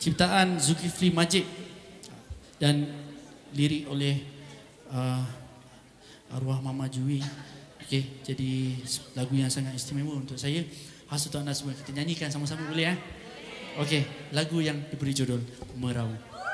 ciptaan Zulkifli Majid dan lirik oleh arwah Mama Jui. Okey, jadi lagu yang sangat istimewa untuk saya. Khas untuk anda semua, kita nyanyikan sama-sama boleh ya? Okey, lagu yang diberi judul Merau.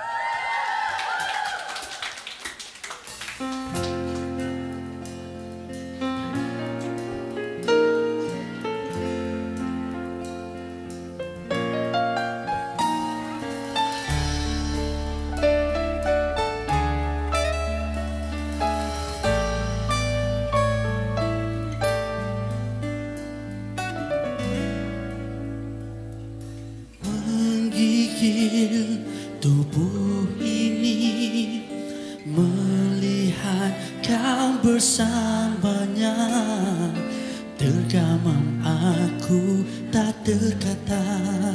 Tubuh ini melihat kau bersamanya, tergamam aku tak terkata,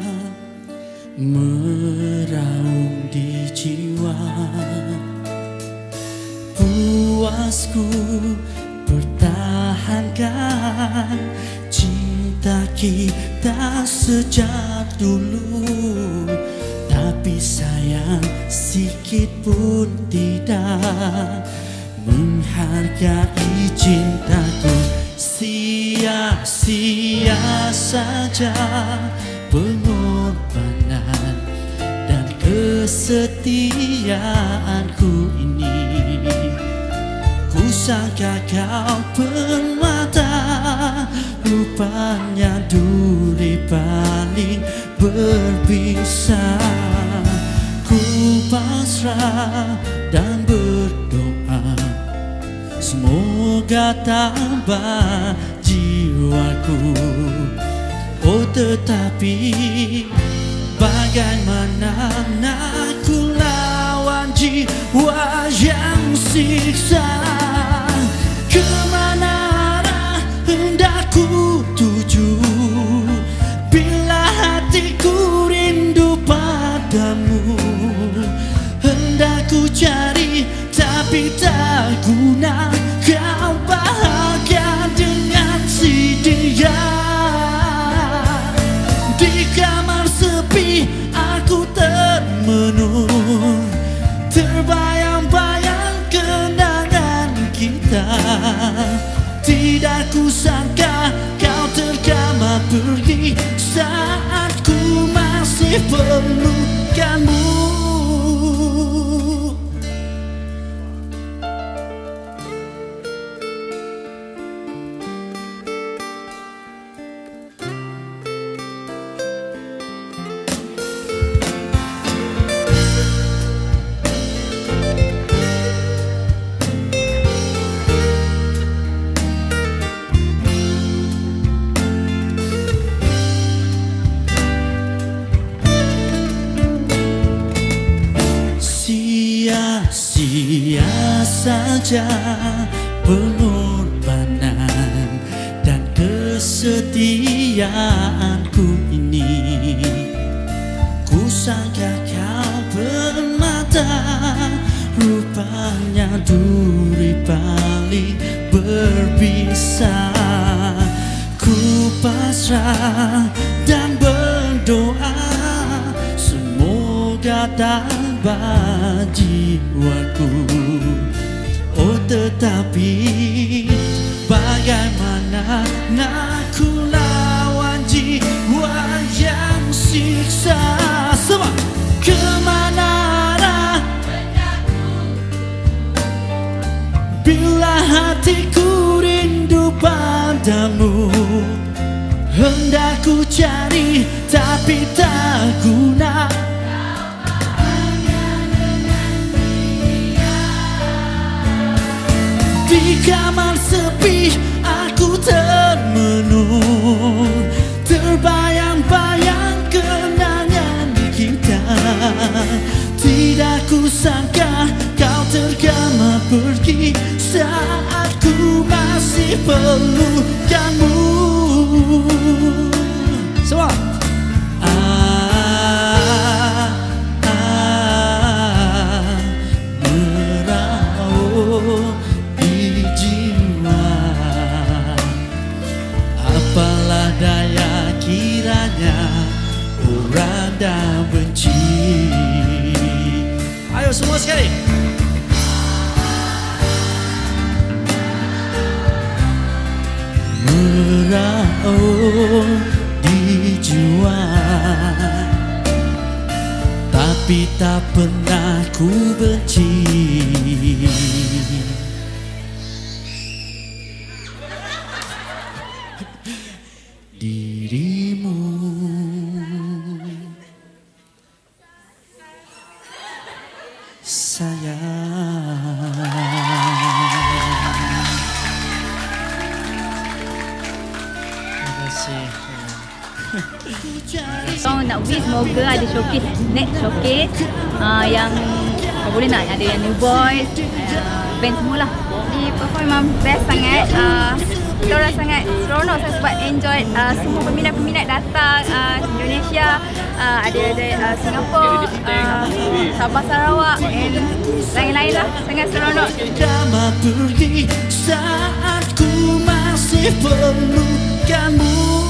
meraung di jiwa. Puasku pertahankan cinta kita sejak dulu, tapi sayang sikit pun tidak menghargai cintaku. Sia-sia saja pengorbanan dan kesetiaanku ini. Ku sangka kau permata, rupanya duri paling berbisa. Ku pasrah dan berdoa, semoga tambah jiwaku. Oh tetapi bagaimana aku lawan jiwa yang siksa. Kemana arah hendak ku tuju bila hatiku rindu padamu. Hendak ku cari tapi tak guna, kau bahagia dengan si dia. Di kamar sepi aku termenung, terbayang-bayang kenangan kita. Tidak ku sangka kau tergama pergi saat ku masih perlukanmu. Sia-sia saja pengorbanan dan kesetiaanku ini. Ku sangka kau permata, rupanya duri paling berbisa. Ku pasrah dan berdoa, semoga tambah jiwaku. Oh tetapi bagaimana aku lawan jiwa yang siksa. Semua kemana arah bila hatiku rindu padamu. Hendak ku cari tapi tak guna, di kamar sepi aku termenung, terbayang-bayang kenangan kita. Tidak ku sangka kau tergama pergi saat ku masih perlukanmu. Semua merau di jiwa. Apalah daya kiranya orang dah benci benci. Ayo semua sekali. Meraung di jiwa, tapi tak pernah ku benci. Dirimu. Sayang. Terima kasih. So nak wish semoga ada showcase, next showcase yang kalau boleh nak ada yang New Boys, band semualah. Di perform memang best sangat. Kita orang sangat seronok sebab enjoy semua peminat-peminat datang Indonesia, ada Singapura, Sabah Sarawak dan lain-lain lah. Sangat seronok. Lama pergi saat ku masih perlukanmu.